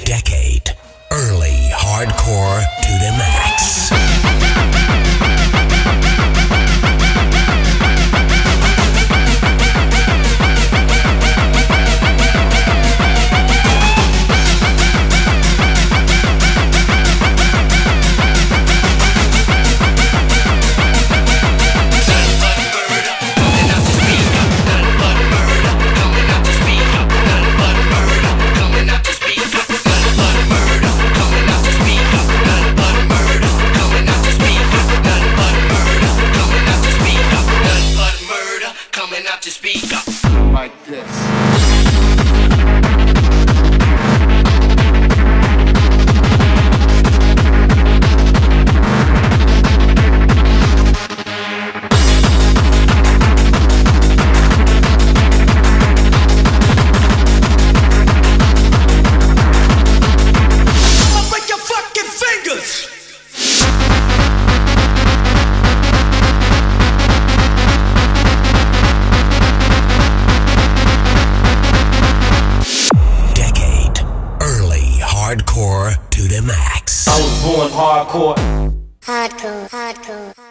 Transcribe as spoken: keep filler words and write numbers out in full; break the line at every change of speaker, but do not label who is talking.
Decade. Early hardcore to the max.
Like this.
Hardcore to the max.
I was born hardcore.
Hardcore, hardcore.